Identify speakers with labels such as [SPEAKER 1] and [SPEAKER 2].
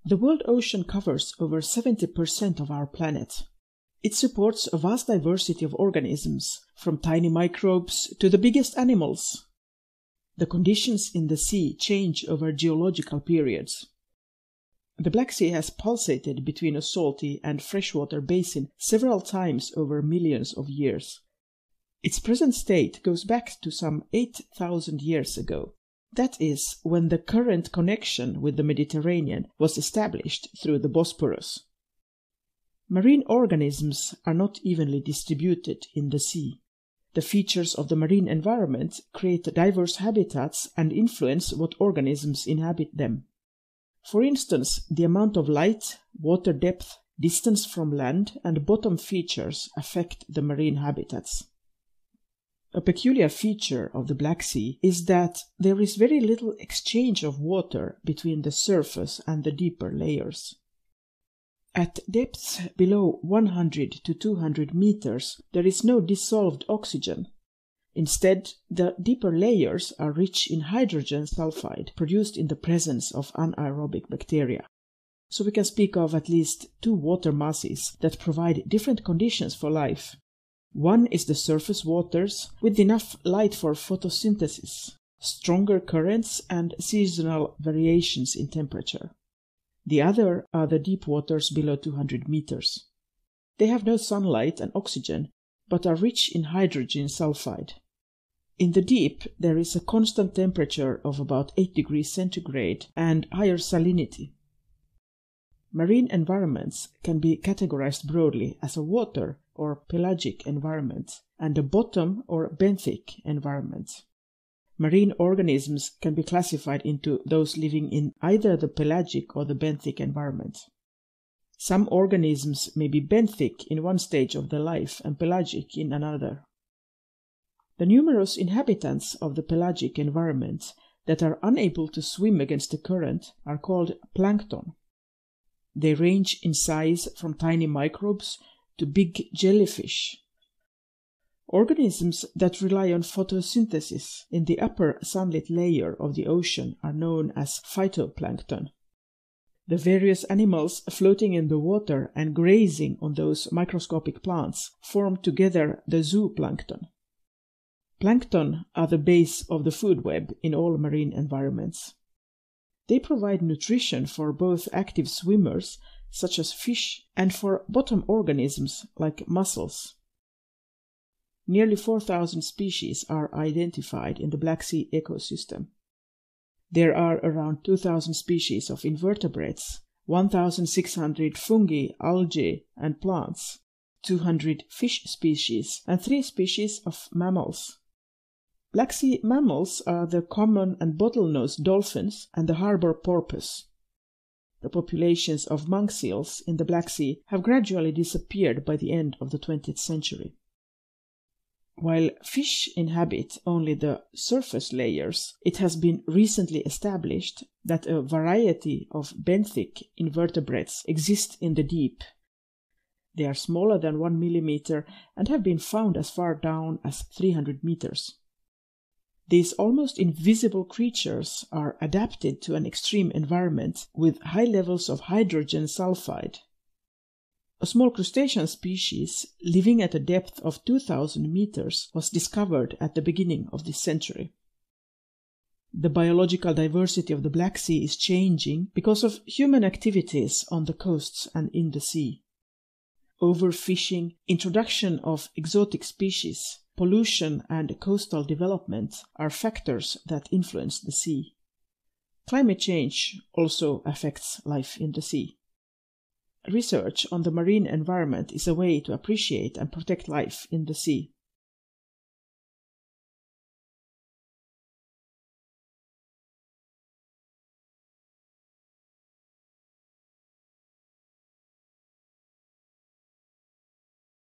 [SPEAKER 1] The world ocean covers over 70% of our planet. It supports a vast diversity of organisms, from tiny microbes to the biggest animals. The conditions in the sea change over geological periods. The Black Sea has pulsated between a salty and freshwater basin several times over millions of years. Its present state goes back to some 8,000 years ago. That is, when the current connection with the Mediterranean was established through the Bosporus. Marine organisms are not evenly distributed in the sea. The features of the marine environment create diverse habitats and influence what organisms inhabit them. For instance, the amount of light, water depth, distance from land, and bottom features affect the marine habitats. A peculiar feature of the Black Sea is that there is very little exchange of water between the surface and the deeper layers. At depths below 100 to 200 meters, there is no dissolved oxygen. Instead, the deeper layers are rich in hydrogen sulfide produced in the presence of anaerobic bacteria. So we can speak of at least two water masses that provide different conditions for life. One is the surface waters with enough light for photosynthesis, stronger currents, and seasonal variations in temperature. The other are the deep waters below 200 meters. They have no sunlight and oxygen, but are rich in hydrogen sulfide. In the deep, there is a constant temperature of about 8 degrees centigrade and higher salinity. Marine environments can be categorized broadly as a water or pelagic environment and a bottom or benthic environment. Marine organisms can be classified into those living in either the pelagic or the benthic environment. Some organisms may be benthic in one stage of their life and pelagic in another. The numerous inhabitants of the pelagic environment that are unable to swim against the current are called plankton. They range in size from tiny microbes to big jellyfish. Organisms that rely on photosynthesis in the upper sunlit layer of the ocean are known as phytoplankton. The various animals floating in the water and grazing on those microscopic plants form together the zooplankton. Plankton are the base of the food web in all marine environments. They provide nutrition for both active swimmers, such as fish, and for bottom organisms like mussels. Nearly 4,000 species are identified in the Black Sea ecosystem. There are around 2,000 species of invertebrates, 1,600 fungi, algae, and plants, 200 fish species, and 3 species of mammals. Black Sea mammals are the common and bottlenose dolphins and the harbor porpoise. The populations of monk seals in the Black Sea have gradually disappeared by the end of the 20th century. While fish inhabit only the surface layers, it has been recently established that a variety of benthic invertebrates exist in the deep. They are smaller than 1 millimeter and have been found as far down as 300 meters. These almost invisible creatures are adapted to an extreme environment with high levels of hydrogen sulfide. A small crustacean species living at a depth of 2,000 meters was discovered at the beginning of this century. The biological diversity of the Black Sea is changing because of human activities on the coasts and in the sea. Overfishing, introduction of exotic species, pollution, and coastal development are factors that influence the sea. Climate change also affects life in the sea. Research on the marine environment is a way to appreciate and protect life in the sea.